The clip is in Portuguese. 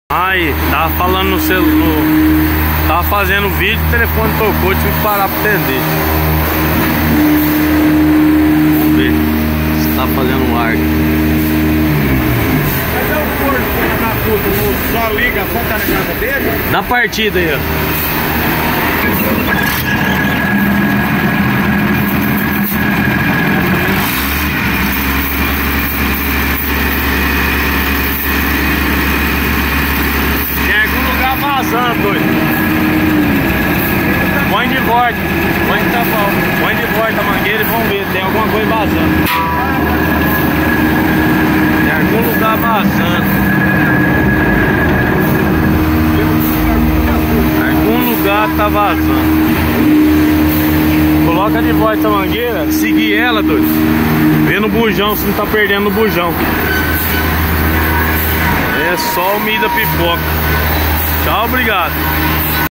Aí, tava falando no celular, tava fazendo vídeo, o telefone tocou, tive que parar pra atender. Vamos ver se tá fazendo um ar. Mas é o corpo que na puta, só liga quando tá na casa dele? Na partida aí, ó. Vazando, doido. Põe de volta. Põe que tá bom. Põe de volta a mangueira e vamos ver. Tem alguma coisa vazando. Tem algum lugar vazando. Algum lugar tá vazando. Coloca de volta a mangueira. Seguir ela, doido. Vê no bujão se não tá perdendo no bujão. É só o milho da pipoca. Tchau, obrigado.